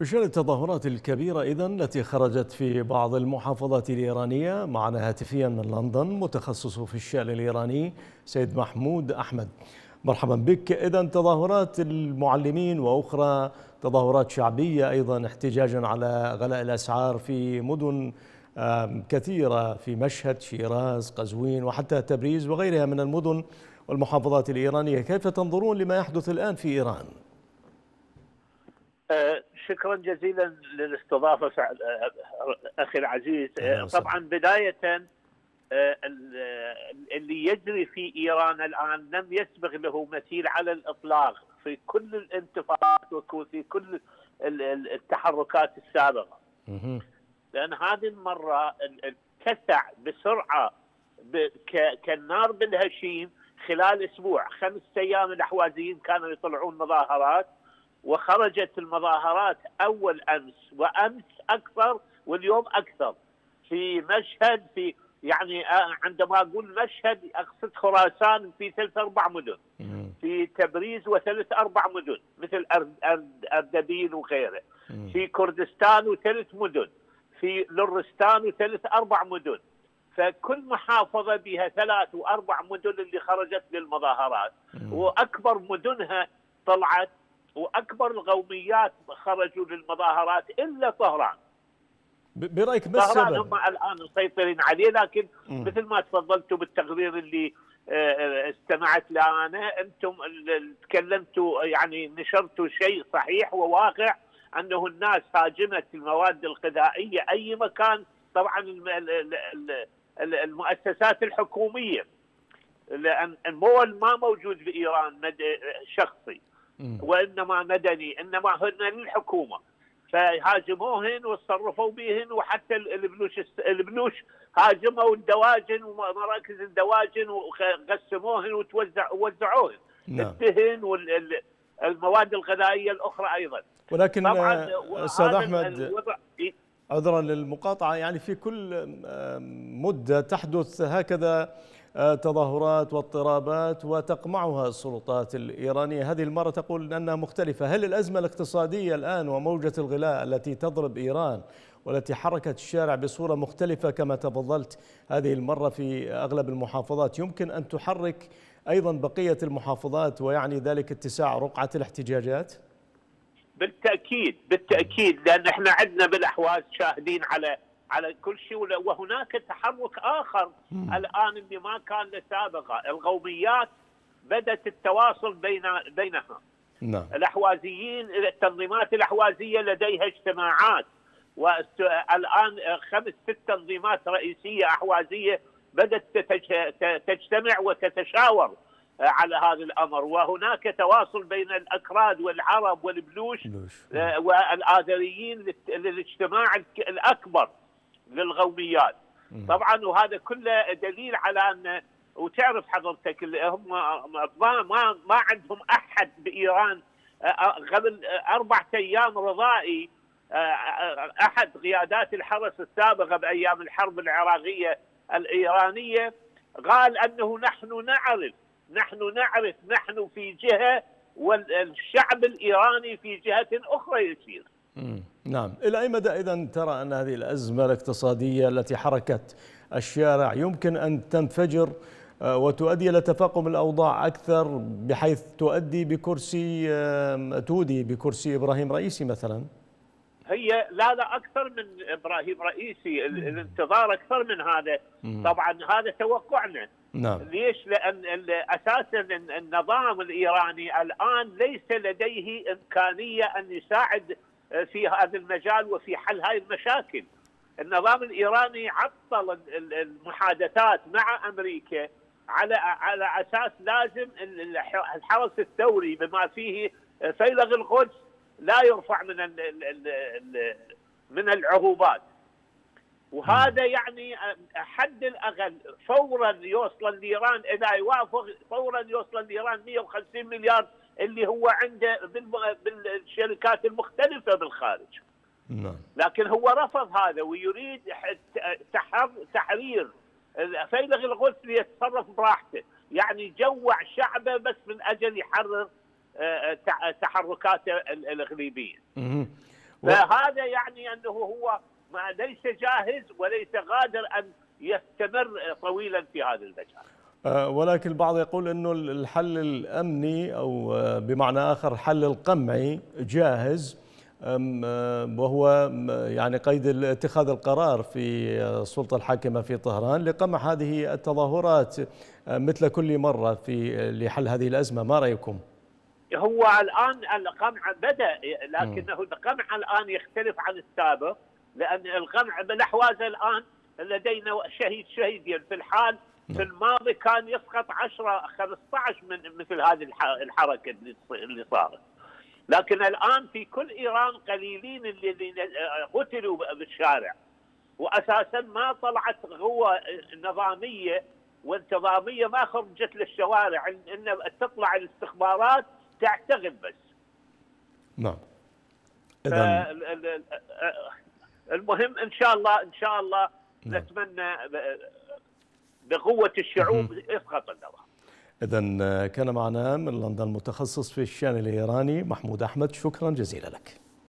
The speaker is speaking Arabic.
بشأن التظاهرات الكبيرة التي خرجت في بعض المحافظات الإيرانية، معنا هاتفيا من لندن متخصص في الشأن الإيراني سيد محمود أحمد. مرحبا بك. تظاهرات المعلمين وأخرى تظاهرات شعبية أيضا احتجاجا على غلاء الأسعار في مدن كثيرة، في مشهد، شيراز، قزوين وحتى تبريز وغيرها من المدن والمحافظات الإيرانية. كيف تنظرون لما يحدث الآن في إيران؟ شكرا جزيلا للاستضافة أخي العزيز. طبعا بداية اللي يجري في إيران الآن لم يسبق له مثيل على الإطلاق في كل الانتفاضات وفي كل التحركات السابقة، لأن هذه المرة اتسع بسرعة كالنار بالهشيم. خلال أسبوع 5 أيام الأحوازيين كانوا يطلعون مظاهرات، وخرجت المظاهرات أول أمس وأمس أكثر واليوم أكثر في مشهد. في يعني عندما أقول مشهد أقصد خراسان في 3-4 مدن، في تبريز و3-4 مدن مثل أردبيل وغيره، في كردستان و3 مدن، في لرستان و3-4 مدن. فكل محافظة بها 3 و4 مدن اللي خرجت للمظاهرات، وأكبر مدنها طلعت، وأكبر القوميات خرجوا للمظاهرات إلا طهران. برأيك ما السبب؟ طهران هم الآن مسيطرين عليه، لكن مثل ما تفضلتوا بالتقرير اللي استمعت له أنا، أنتم تكلمتوا يعني نشرتوا شيء صحيح وواقع، أنه الناس هاجمت المواد الغذائية أي مكان. طبعا المؤسسات الحكومية، لأن المول ما موجود في إيران شخصي وإنما مدني، إنما هن للحكومة، فهاجموهن وتصرفوا بهن، وحتى البلوش هاجموا الدواجن ومراكز الدواجن وقسموهن ووزعوهن. الدهن والمواد الغذائية الأخرى أيضا. ولكن أستاذ أحمد، عذرا للمقاطعة، يعني في كل مدة تحدث هكذا تظاهرات واضطرابات وتقمعها السلطات الإيرانية. هذه المرة تقول أنها مختلفة. هل الأزمة الاقتصادية الآن وموجة الغلاء التي تضرب إيران والتي حركت الشارع بصورة مختلفة كما تفضلت هذه المرة في أغلب المحافظات يمكن أن تحرك أيضا بقية المحافظات، ويعني ذلك اتساع رقعة الاحتجاجات؟ بالتأكيد، لأن احنا عندنا بالأحواز شاهدين على كل شيء، وهناك تحرك آخر الآن اللي ما كان له سابقة. القوميات بدأت التواصل بينها. نعم. الأحوازيين، التنظيمات الأحوازية لديها اجتماعات، والآن 5-6 تنظيمات رئيسية أحوازية بدأت تجتمع وتتشاور على هذا الأمر، وهناك تواصل بين الأكراد والعرب والبلوش والآذريين للاجتماع الأكبر للقوميات. طبعا وهذا كله دليل على أن، وتعرف حضرتك هم ما عندهم أحد بإيران. قبل 4 أيام رضائي أحد قيادات الحرس السابقة بأيام الحرب العراقية الإيرانية قال أنه نحن في جهة والشعب الإيراني في جهة أخرى يسير. نعم. إلى أي مدى إذن ترى أن هذه الأزمة الاقتصادية التي حركت الشارع يمكن أن تنفجر وتؤدي إلى تفاقم الأوضاع أكثر، بحيث تودي بكرسي إبراهيم رئيسي مثلا؟ هي لا أكثر من إبراهيم رئيسي، الانتظار أكثر من هذا. طبعا هذا توقعنا. نعم. ليش؟ لأن أساسا النظام الإيراني الآن ليس لديه إمكانية أن يساعد في هذا المجال وفي حل هذه المشاكل. النظام الإيراني عطل المحادثات مع أمريكا على أساس لازم الحرس الثوري بما فيه فيلق القدس لا يرفع من العقوبات. وهذا يعني حد الأقل فورا يوصل لإيران، إذا يوافق فورا يوصل لإيران 150 مليار اللي هو عنده بالشركات المختلفة بالخارج. لكن هو رفض هذا ويريد تحرير فيلق القدس ليتصرف براحته، يعني جوع شعبه بس من أجل يحرر تحركاته الإقليمية. فهذا يعني أنه هو ليس جاهز وليس قادر أن يستمر طويلا في هذا المجال. ولكن البعض يقول أنه الحل الأمني أو بمعنى آخر الحل القمعي جاهز، وهو يعني قيد اتخاذ القرار في السلطة الحاكمة في طهران لقمع هذه التظاهرات مثل كل مرة في لحل هذه الأزمة. ما رأيكم؟ هو الآن القمع بدأ، لكنه القمع الآن يختلف عن السابق، لأن القمع بالأحواز الآن لدينا شهيدين في الحال. في الماضي كان يسقط 10 15 من مثل هذه الحركة اللي صارت، لكن الآن في كل إيران قليلين الذين قتلوا بالشارع، وأساسا ما طلعت قوة نظامية وانتظامية، ما خرجت للشوارع، إن تطلع الاستخبارات تعتقل بس. نعم. المهم إن شاء الله نتمنى بقوة الشعوب يسقط النظام. إذن كان معنا من لندن متخصص في الشأن الإيراني محمود أحمد، شكرا جزيلا لك.